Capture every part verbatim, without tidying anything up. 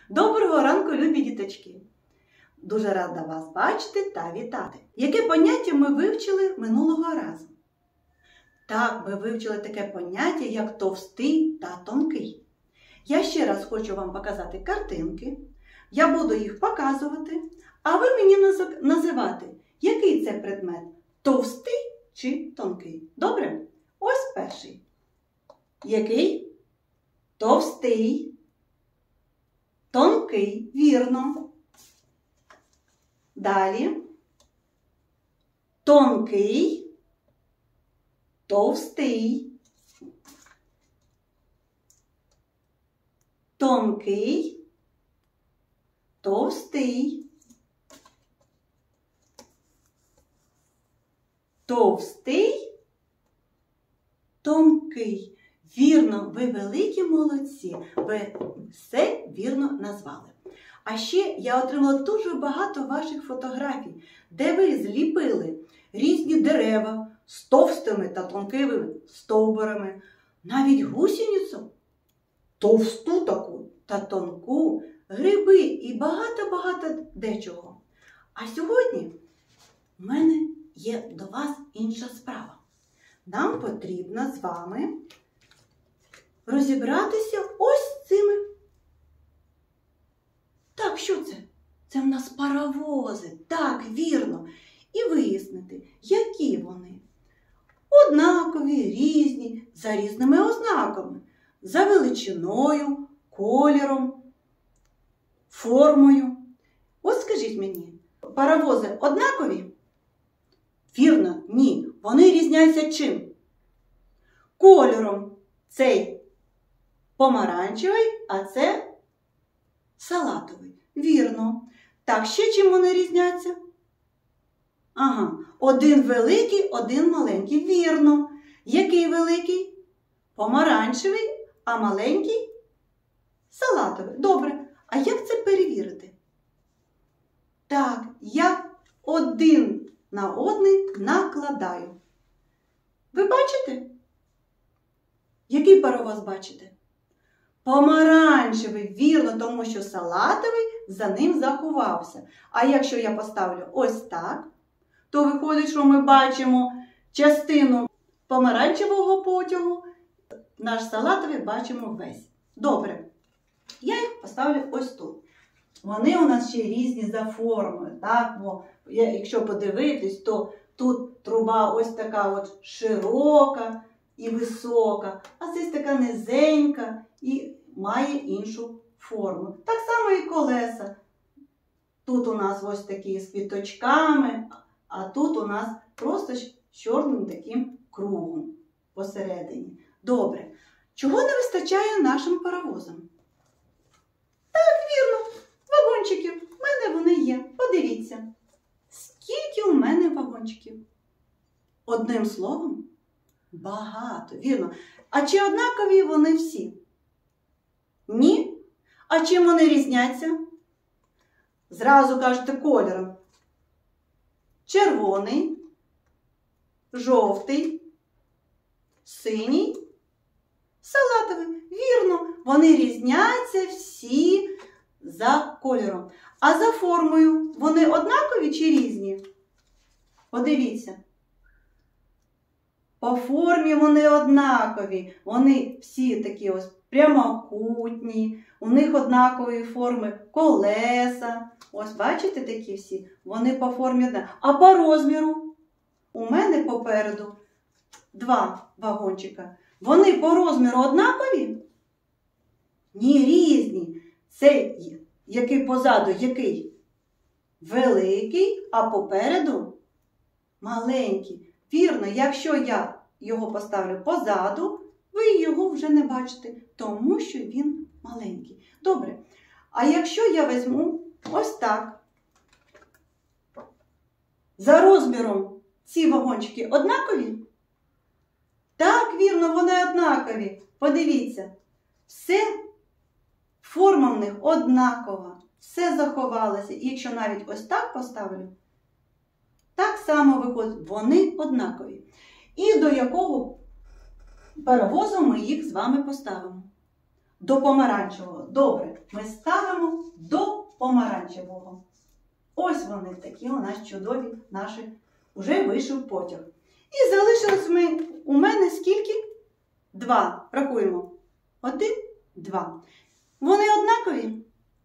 Доброго ранку, любі діточки! Дуже рада вас бачити та вітати. Яке поняття ми вивчили минулого разу? Так, ми вивчили таке поняття, як товстий та тонкий. Я ще раз хочу вам показати картинки. Я буду їх показувати, а ви мені називати, який це предмет – товстий чи тонкий. Добре? Ось перший. Який? Товстий. Тонкий. Вірно. Далі. Тонкий. Товстий. Тонкий. Товстий. Товстий. Тонкий. Вірно, ви великі молодці, ви все вірно назвали. А ще я отримала дуже багато ваших фотографій, де ви зліпили різні дерева з товстими та тонкими стовбурами, навіть гусеницю, товсту таку та тонку, гриби і багато-багато дечого. А сьогодні в мене є до вас інша справа. Нам потрібно з вами розібратися ось з цими. Так, що це? Це в нас паровози. Так, вірно. І вияснити, які вони. Однакові, різні, за різними ознаками. За величиною, кольором, формою. Ось скажіть мені, паровози однакові? Вірно, ні. Вони різняться чим? Кольором. Цей помаранчевий, а це салатовий. Вірно. Так, ще чим вони різняться? Ага, один великий, один маленький. Вірно. Який великий? Помаранчевий, а маленький? Салатовий. Добре. А як це перевірити? Так, я один на один накладаю. Ви бачите? Який паровоз бачите? Помаранчевий, вірно, тому що салатовий за ним заховався. А якщо я поставлю ось так, то виходить, що ми бачимо частину помаранчевого потягу, наш салатовий бачимо весь. Добре. Я їх поставлю ось тут. Вони у нас ще різні за формою. Так? Бо якщо подивитись, то тут труба ось така от широка і висока, а це така низенька і має іншу форму. Так само і колеса. Тут у нас ось такі з квіточками, а тут у нас просто з чорним таким кругом посередині. Добре. Чого не вистачає нашим паровозам? Так, вірно, вагончиків. У мене вони є. Подивіться. Скільки у мене вагончиків? Одним словом, багато, вірно. А чи однакові вони всі? Ні. А чим вони різняться? Зразу кажете кольором. Червоний, жовтий, синій, салатовий. Вірно, вони різняться всі за кольором. А за формою вони однакові чи різні? Подивіться. По формі вони однакові. Вони всі такі ось прямокутні. У них однакової форми колеса. Ось бачите такі всі? Вони по формі однакові. А по розміру? У мене попереду два вагончика. Вони по розміру однакові? Ні, різні. Цей, який позаду, який? Великий, а попереду маленький. Вірно, якщо я його поставлю позаду, ви його вже не бачите, тому що він маленький. Добре. А якщо я візьму ось так, за розміром ці вагончики однакові? Так, вірно, вони однакові. Подивіться, все, форма в них однакова, все заховалося. І якщо навіть ось так поставлю, так само виходить, вони однакові. І до якого паровозу ми їх з вами поставимо? До помаранчевого. Добре, ми ставимо до помаранчевого. Ось вони такі у нас чудові наші. Уже вийшов потяг. І залишилось ми, у мене скільки? Два. Рахуємо. Один, два. Вони однакові?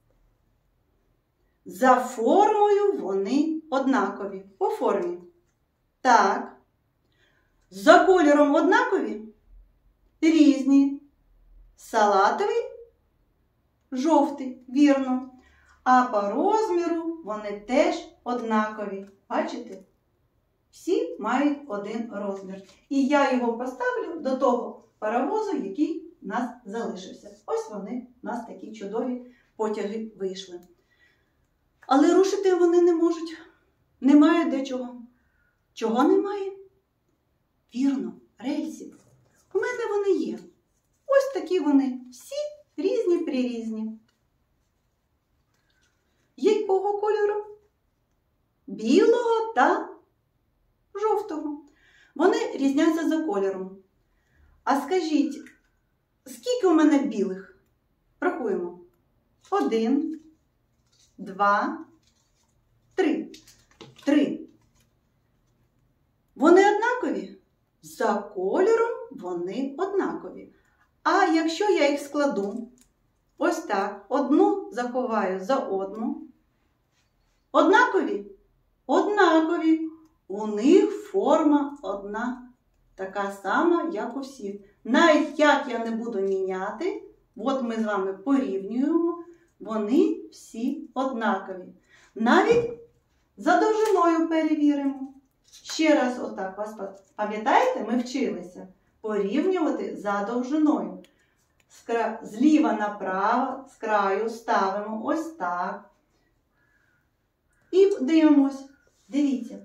За формою вони однакові. По формі. Так. За кольором однакові? Різні. Салатовий, жовтий. Вірно. А по розміру вони теж однакові. Бачите? Всі мають один розмір. І я його поставлю до того паровозу, який у нас залишився. Ось вони, у нас такі чудові потяги вийшли. Але рушити вони не можуть. Немає де чого. Чого немає? Вірно, рельсів. У мене вони є. Ось такі вони. Всі різні-прирізні. Якого кольору? Білого та жовтого. Вони різняться за кольором. А скажіть, скільки у мене білих? Рахуємо. Один, два, три. Три. Вони однакові? За кольором вони однакові. А якщо я їх складу, ось так, одну заховаю за одну. Однакові? Однакові. У них форма одна, така сама, як у всіх. Навіть як я не буду міняти, от ми з вами порівнюємо, вони всі однакові. Навіть за довжиною перевіримо. Ще раз отак, вас пам'ятаєте, ми вчилися порівнювати за довжиною. Зліва направо, з краю ставимо ось так. І дивимось. Дивіться.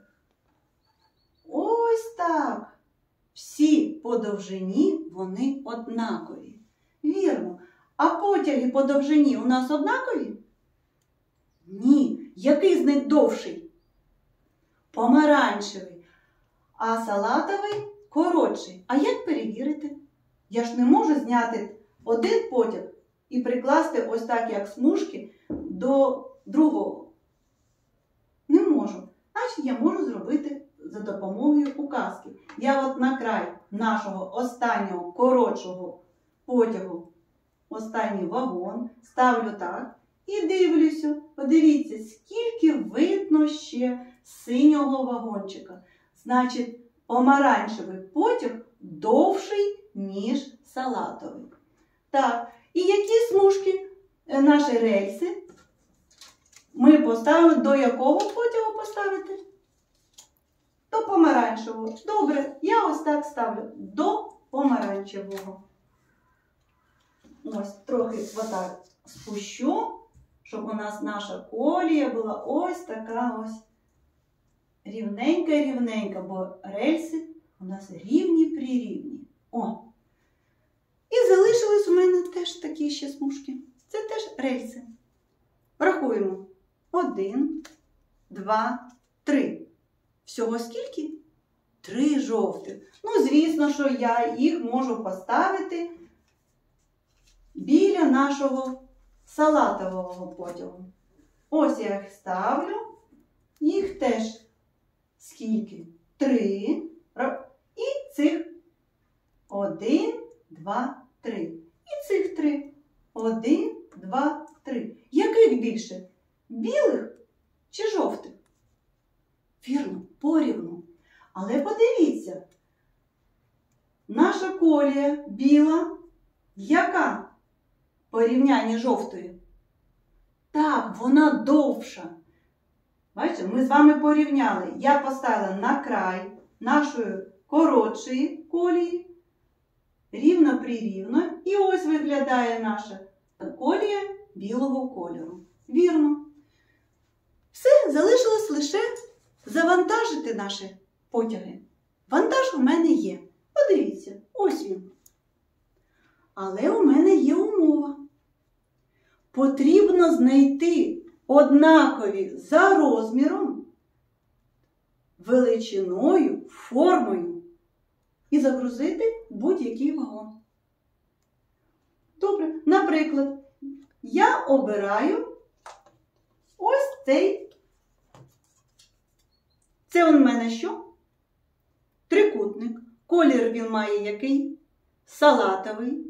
Ось так. Всі по довжині вони однакові. Вірно. А потяги по довжині у нас однакові? Ні. Який з них довший? Помаранчевий. А салатовий коротший. А як перевірити? Я ж не можу зняти один потяг і прикласти ось так, як смужки, до другого. Не можу. Значить, я можу зробити за допомогою указки. Я от на край нашого останнього коротшого потягу, останній вагон, ставлю так і дивлюся. Подивіться, скільки видно ще синього вагончика. Значить, помаранчевий потяг довший, ніж салатовий. Так, і які смужки наші рельси ми поставимо, до якого потягу поставити? До помаранчевого. Добре, я ось так ставлю. До помаранчевого. Ось, трохи отак спущу, щоб у нас наша колія була ось така ось рівненька-рівненька, бо рельси у нас рівні-прирівні. О! І залишились у мене теж такі ще смужки. Це теж рельси. Рахуємо. Один, два, три. Всього скільки? Три жовтих. Ну, звісно, що я їх можу поставити біля нашого салатового потягу. Ось я їх ставлю. Їх теж скільки? Три. І цих один, два, три. І цих три. Один, два, три. Яких більше? Білих чи жовтих? Вірно, порівну. Але подивіться, наша колія біла, яка в порівнянні жовтої? Так, вона довша. Бачите, ми з вами порівняли. Я поставила на край нашої коротшої колії, рівно-прирівно. І ось виглядає наша колія білого кольору. Вірно. Все, залишилось лише завантажити наші потяги. Вантаж у мене є. Подивіться, ось він. Але у мене є умова. Потрібно знайти однакові за розміром, величиною, формою і загрузити будь-який вагон. Добре, наприклад, Наприклад, я обираю ось цей. Це у мене що? Трикутник. Колір він має який? Салатовий.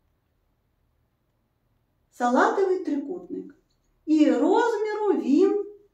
Салатовий трикутник. І розміру він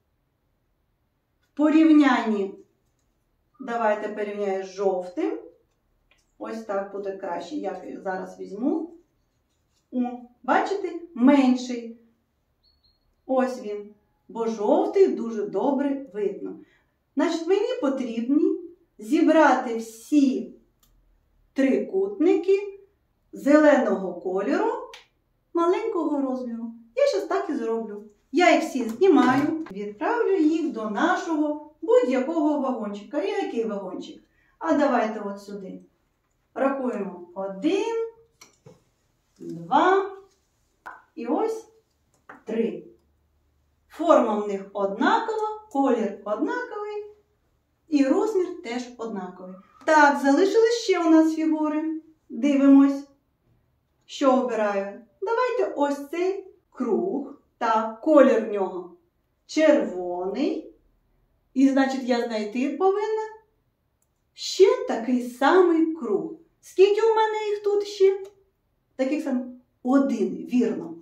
в порівнянні, давайте порівняю з жовтим. Ось так буде краще. Я зараз візьму. О, бачите? Менший. Ось він. Бо жовтий дуже добре видно. Значить, мені потрібно зібрати всі трикутники зеленого кольору маленького розміру. Я зараз так і зроблю. Я їх всі знімаю, відправлю їх до нашого будь-якого вагончика. І який вагончик? А давайте от сюди. Рахуємо. Один, два і ось три. Форма в них однакова, колір однаковий і розмір теж однаковий. Так, залишились ще у нас фігури. Дивимось, що обираю. Давайте ось цей круг. Так, колір в нього червоний. І, значить, я знайти повинна ще такий самий круг. Скільки у мене їх тут ще? Таких самих? Один, вірно.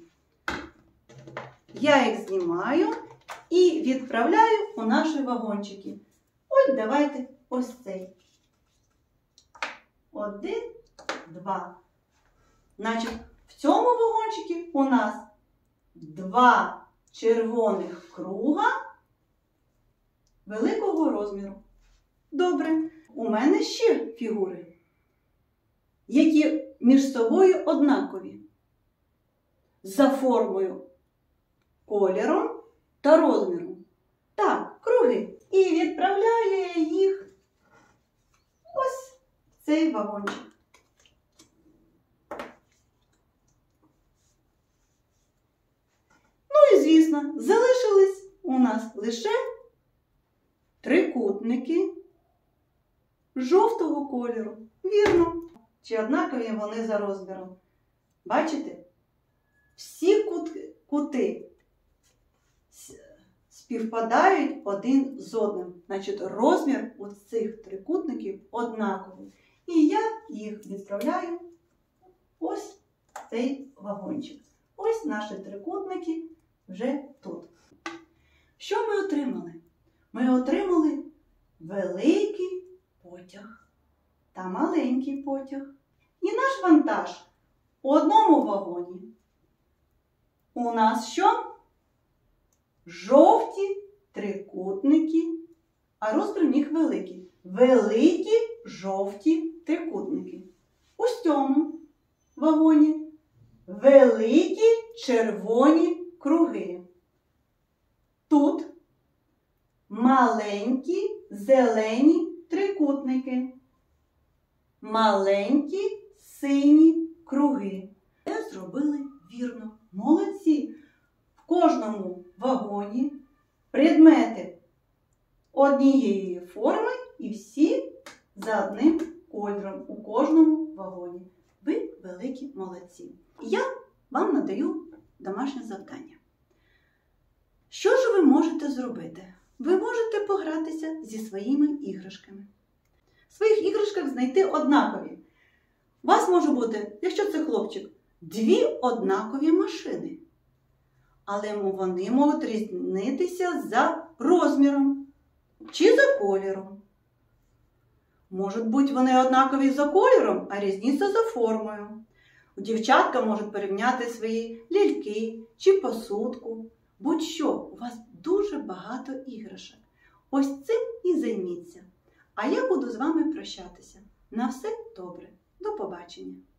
Я їх знімаю і відправляю у наші вагончики. Ось давайте ось цей. Один, два. Значить, в цьому вагончику у нас два червоних круга великого розміру. Добре. У мене ще фігури, які між собою однакові. За формою, кольором та розміром. Так, круги. І відправляю я їх ось в цей вагончик. Ну і, звісно, залишились у нас лише трикутники жовтого кольору. Вірно. Чи однакові вони за розміром? Бачите? Всі кути, кути співпадають один з одним. Значить, розмір у цих трикутників однаковий. І я їх відправляю ось в цей вагончик. Ось наші трикутники вже тут. Що ми отримали? Ми отримали великий потяг та маленький потяг. І наш вантаж у одному вагоні. У нас що? Жовті трикутники, а розмір в них великий. Великі жовті трикутники. У цьому вагоні великі червоні круги. Тут маленькі зелені трикутники. Маленькі сині круги. Це зробили вірно. Молодці! В кожному вагоні предмети однієї форми і всі за одним кольором у кожному вагоні. Ви великі молодці. Я вам надаю домашнє завдання. Що ж ви можете зробити? Ви можете погратися зі своїми іграшками. В своїх іграшках знайти однакові. У вас може бути, якщо це хлопчик, дві однакові машини. Але вони можуть різнитися за розміром чи за кольором. Можуть бути вони однакові за кольором, а різняться за формою. Дівчатка можуть порівняти свої ляльки чи посудку. Будь-що, у вас дуже багато іграшок. Ось цим і займіться. А я буду з вами прощатися. На все добре. До побачення.